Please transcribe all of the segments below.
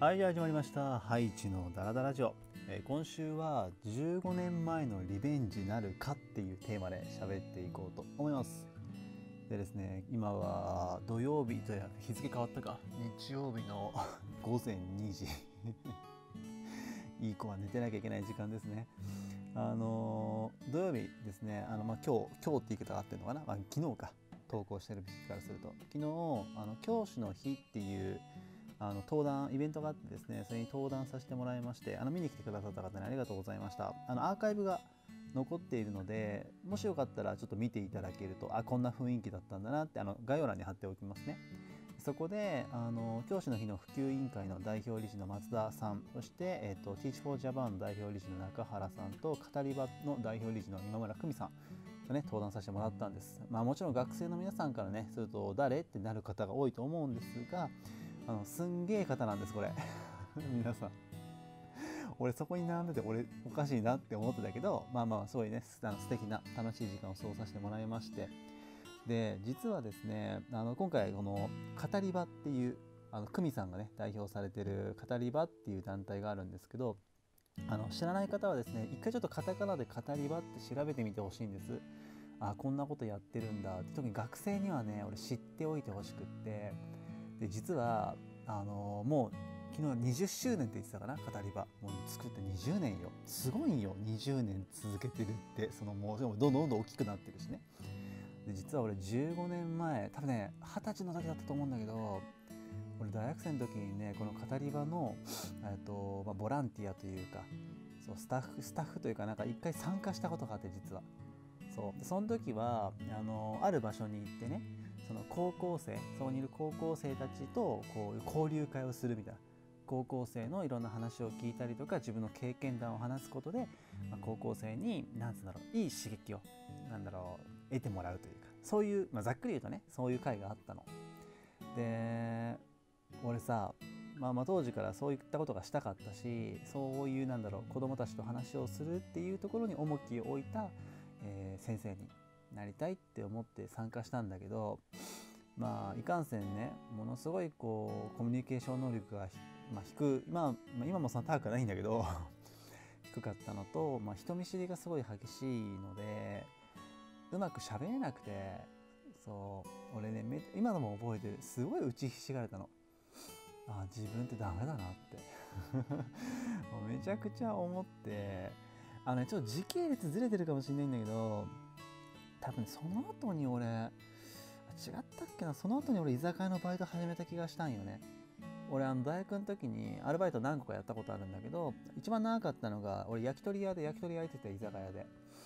はい、始まりました。ハイチのダラダラジオ。今週は15年前のリベンジなるかっていうテーマで喋っていこうと思います。でですね、今は土曜日と日付変わったか、日曜日の午前2時いい子は寝てなきゃいけない時間ですね。土曜日ですね、今日って言い方があってるのかな、昨日か、投稿してる時期からすると、昨日教師の日っていう登壇イベントがあってですね、それに登壇させてもらいまして、見に来てくださった方にありがとうございました。アーカイブが残っているので、もしよかったらちょっと見ていただけると、こんな雰囲気だったんだなって概要欄に貼っておきますね。そこで教師の日の普及委員会の代表理事の松田さん、そして、Teach for Japan の代表理事の中原さんと、語り場の代表理事の今村久美さんがね、登壇させてもらったんです。もちろん学生の皆さんからねすると誰ってなる方が多いと思うんですが、すんげえ方なんですこれ皆さん、俺そこに並んでて俺おかしいなって思ってたけど、すごいね素敵な楽しい時間を過ごさせてもらいまして、で実はですね、今回この語り場っていう久美さんがね代表されてる語り場っていう団体があるんですけど、知らない方はですね、一回ちょっとカタカナで語り場って調べてみてほしいんです。こんなことやってるんだって、特に学生にはね俺知っておいてほしくって、で実はもう昨日20周年って言ってたかな、語り場もう作って20年よ。すごいよ、20年続けてるって。もうでもどんどん大きくなってるしね。で実は俺15年前、多分ね20歳の時だったと思うんだけど、俺大学生の時にねこの語り場のボランティアというか、そうスタッフというかなんか一回参加したことがあって、実はその時はある場所に行ってね、その高校生、そこにいる高校生たちとこう交流会をするみたいな、高校生のいろんな話を聞いたりとか、自分の経験談を話すことで、高校生になんつうんだろう、いい刺激を得てもらうというか、そういう、ざっくり言うとねそういう会があったので、俺さ、当時からそういったことがしたかったし、そういう子供たちと話をするっていうところに重きを置いた、先生になりたいって思って参加したんだけど、いかんせんね、ものすごいこうコミュニケーション能力が今もそんな高くないんだけど低かったのと、人見知りがすごい激しいのでうまく喋れなくて、俺ね今のも覚えてる、すごい打ちひしがれたの。自分ってダメだなってもうめちゃくちゃ思って、ちょっと時系列ずれてるかもしれないんだけど、多分その後に俺違ったっけな、その後に俺居酒屋のバイト始めた気がしたんよね。俺大学の時にアルバイト何個かやったことあるんだけど、一番長かったのが俺焼き鳥屋で焼き鳥焼いてて、居酒屋で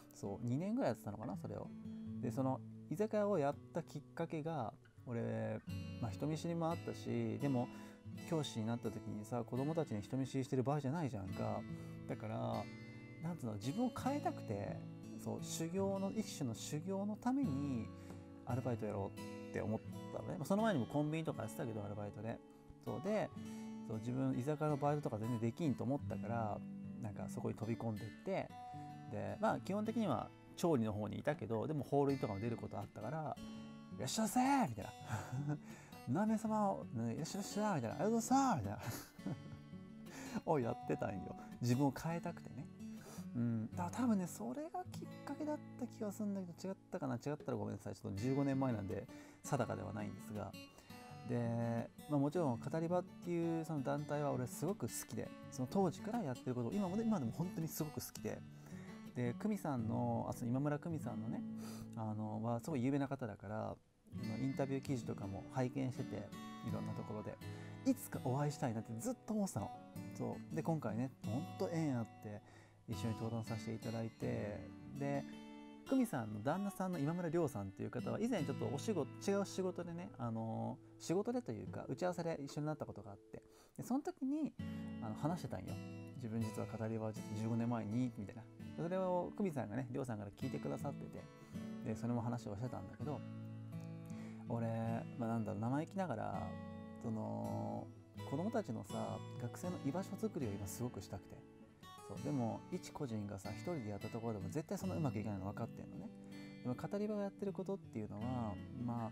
2年ぐらいやってたのかな、それを。でその居酒屋をやったきっかけが、俺、人見知りもあったし、でも教師になった時にさ、子供たちに人見知りしてる場合じゃないじゃんか。だから自分を変えたくて、一種の修行のためにアルバイトやろうって思ったのね。その前にもコンビニとかやってたけど、アルバイトで自分居酒屋のバイトとか全然できんと思ったから、そこに飛び込んでって、で基本的には調理の方にいたけど、でもホールインとかも出ることあったから「いらっしゃいませ」みたいな「何名様いらっしゃいました」みたいな「ありがとうございます」みたいなをやってたんよ、自分を変えたくてね。だから多分ねそれがきっかけだった気がするんだけど、違ったかな、違ったらごめんなさい、ちょっと15年前なんで定かではないんですが。で、もちろん語り場っていうその団体は俺すごく好きで、その当時からやってることを今でも本当にすごく好きで、久美さんの今村久美さんのねはすごい有名な方だから、インタビュー記事とかも拝見してて、いろんなところでいつかお会いしたいなってずっと思ってたの。で今回ねほんと縁あって一緒に登壇させていただいて、で久美さんの旦那さんの今村亮さんっていう方は以前ちょっと違う仕事でね、仕事でというか打ち合わせで一緒になったことがあって、でその時に話してたんよ。自分実は語り場を15年前にみたいな、それを久美さんがね亮さんから聞いてくださってて、でそれも話をしてたんだけど、俺、生意気ながら子供たちのさ学生の居場所作りを今すごくしたくて、でも一個人がさ一人でやったところでも絶対そんなうまくいかないの分かってんのね。でも語り場がやってることっていうのは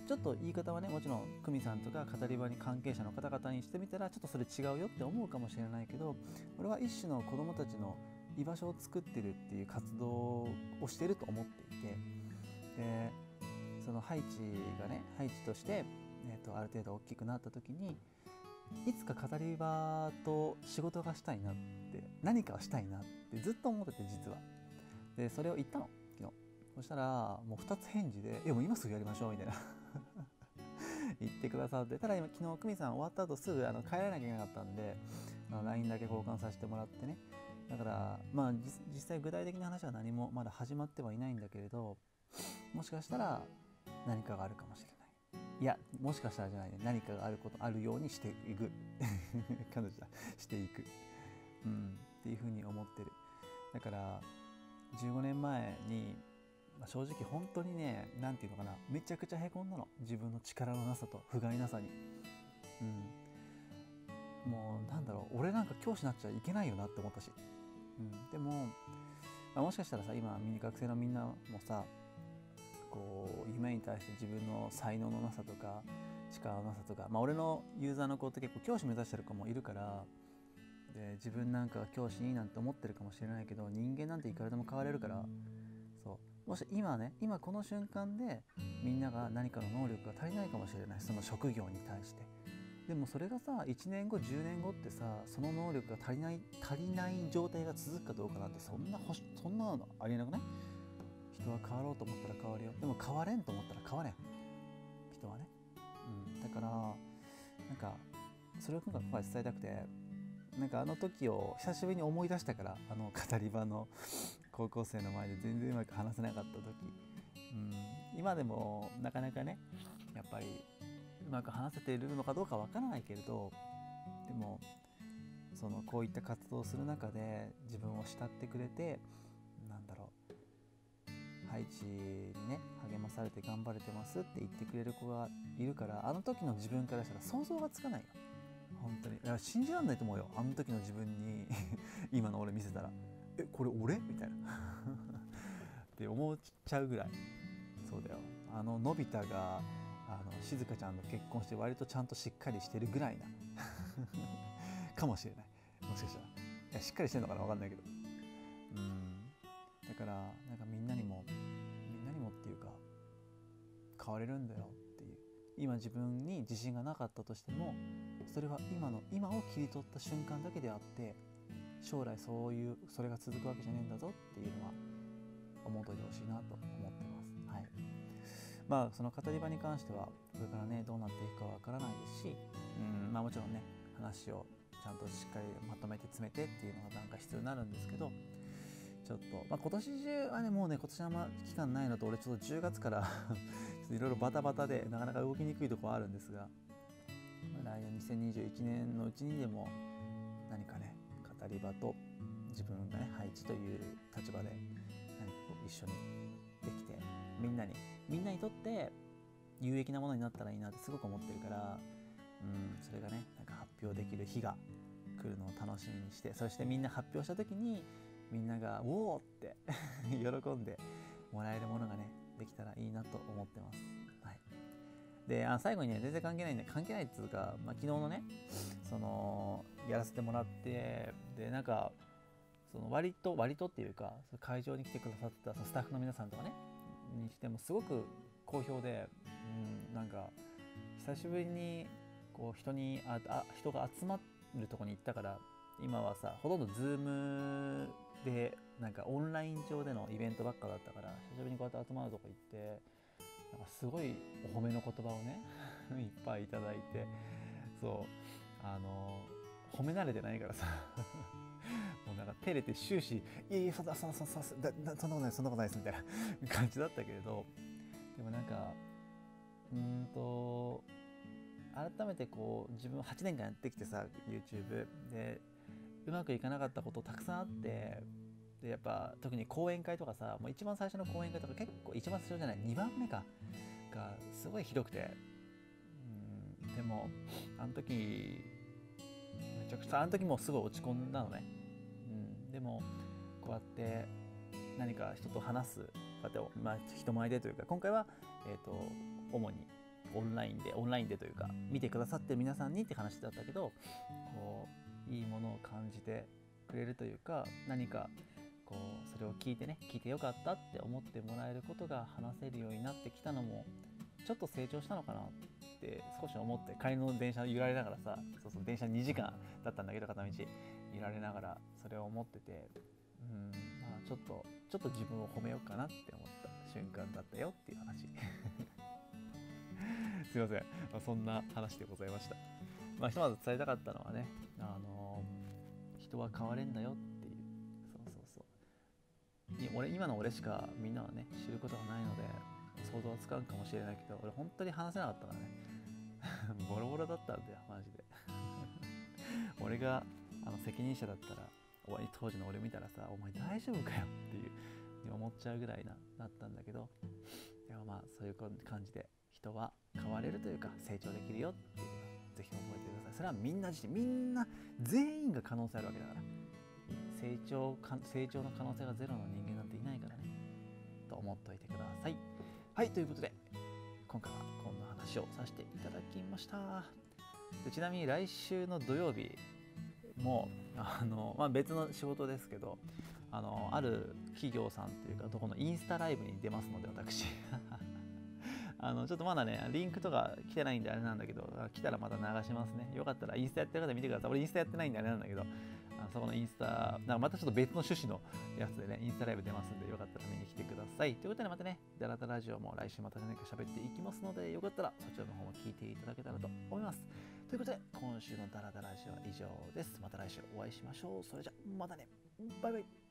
ちょっと言い方はね、もちろん久美さんとか語り場に関係者の方々にしてみたらちょっとそれ違うよって思うかもしれないけど、俺は一種の子どもたちの居場所を作ってるっていう活動をしてると思っていて、でそのハイチがね、ハイチとして、ある程度大きくなった時に、いつか語り場と仕事がしたいなって、何かをしたいなってずっと思ってて、実は。でそれを言ったの、昨日。そしたらもう2つ返事で「もう今すぐやりましょう」みたいな言ってくださって、ただ今昨日久美さん終わった後すぐ帰らなきゃいけなかったんで、LINE だけ交換させてもらってね。だからまあ実際具体的な話は何もまだ始まってはいないんだけれど、もしかしたら何かがあるかもしれない。いや、もしかしたらじゃないね、何かがあるようにしていく彼女だしていく、っていうふうに思ってる。だから15年前に、正直本当にね、なんていうのかな、めちゃくちゃへこんだの、自分の力のなさと不甲斐なさに。もうなんだろう、俺なんか教師になっちゃいけないよなって思ったし、でも、もしかしたらさ、今学生のみんなもさ、こう夢に対して自分の才能のなさとか力のなさとか、俺のユーザーの子って結構教師目指してる子もいるから、で自分なんかが教師いいなんて思ってるかもしれないけど、人間なんていくらでも変われるから、もし今この瞬間でみんなが何かの能力が足りないかもしれない、その職業に対して。でもそれがさ、1年後10年後ってさ、その能力が足りない状態が続くかどうかなんて、そんなのありえなくない？人は変わろうと思ったら変わるよ。でも変われんと思ったら変われん、人はね。だからなんかそれを今回伝えたくて、なんかあの時を久しぶりに思い出したから、語り場の高校生の前で全然うまく話せなかった時、今でもなかなかね、やっぱりうまく話せているのかどうかわからないけれど、でもこういった活動をする中で自分を慕ってくれて、なんだろう、ハイチにね励まされて頑張れてますって言ってくれる子がいるから、あの時の自分からしたら想像がつかないよ、本当に。いや、信じられないと思うよ、あの時の自分に今の俺見せたら、これ俺みたいなって思っちゃうぐらい。そうだよ、のび太が静香ちゃんと結婚して割とちゃんとしっかりしてるぐらいなかもしれない、もしかしたら。いや、しっかりしてるのかな、分かんないけど。だからなんかみんなにもっていうか、変われるんだよっていう。今自分に自信がなかったとしても、それは今を切り取った瞬間だけであって、将来それが続くわけじゃねえんだぞっていうのは思うといてほしいなと思ってます。その語り場に関してはこれからねどうなっていくかわからないですし、もちろんね話をちゃんとしっかりまとめて詰めてっていうのがなんか必要になるんですけど、ちょっと、今年中はね、もうね今年はあんま期間ないのと、俺ちょっと10月からいろいろバタバタでなかなか動きにくいところはあるんですが、来年2021年のうちにでも何かね、語り場と自分がね配置という立場で何かこう一緒にできて、みんなにとって有益なものになったらいいなってすごく思ってるから、それがねなんか発表できる日が来るのを楽しみにして、そしてみんな発表した時にみんながおーって喜んでもらえるものがねできたらいいなと思ってます。で、最後にね、全然関係ないっていうか、昨日のねやらせてもらって、でなんか割とっていうか、会場に来てくださったスタッフの皆さんとかねにしてもすごく好評で、なんか久しぶりにこう人が集まるとこに行ったから、今はさほとんど Zoom でなんかオンライン上でのイベントばっかだったから、久しぶりにこうやって集まるとこ行って、なんかすごいお褒めの言葉をねいっぱいいただいて、褒め慣れてないからさもうなんか照れて終始「いやそんなことないです」みたいな感じだったけれど、でもなんか改めてこう自分8年間やってきてさ、 YouTube でうまくいかなかったことたくさんあって、でやっぱ特に講演会とかさ、もう一番最初の講演会とか結構一番最初じゃない2番目かがすごいひどくて、でもあの時めちゃくちゃもうすごい落ち込んだのね。でもこうやって何か人と話す、こうやって、人前でというか、今回は主にオンラインでというか見てくださってる皆さんにって話だったけど、こういいものを感じてくれるというか、何かこうそれを聞いてよかったって思ってもらえることが話せるようになってきたのもちょっと成長したのかなって少し思って、帰りの電車揺られながらさ、電車2時間だったんだけど片道揺られながらそれを思ってて、まあちょっと自分を褒めようかなって思った瞬間だったよっていう話すいません、そんな話でございました。ひとまず伝えたかったのはね、人は変われんだよっていう、今の俺しかみんなはね知ることがないので想像はつかんかもしれないけど、俺本当に話せなかったからねボロボロだったんだよマジで俺が責任者だったら当時の俺見たらさ、お前大丈夫かよっていう思っちゃうぐらいだったんだけど、でもまあそういう感じで人は変われるというか成長できるよっていうのをぜひ覚えてください。それはみんな全員が可能性あるわけだから、成長の可能性がゼロの人間なんていないからねと思っておいてください。はい、ということで今回はこんな話をさせていただきました。でちなみに来週の土曜日も別の仕事ですけど、ある企業さんというかどこのインスタライブに出ますので、私ちょっとまだねリンクとか来てないんであれなんだけど、来たらまた流しますね。よかったらインスタやってる方見てください。俺インスタやってないんであれなんだけど、そこのインスタまたちょっと別の趣旨のやつでねインスタライブ出ますんで、よかったら見に来てください。ということでまたね、ダラダラジオも来週また何か喋っていきますので、よかったらそちらの方も聞いていただけたらと思います。ということで今週のダラダラジオは以上です。また来週お会いしましょう。それじゃまたね、バイバイ。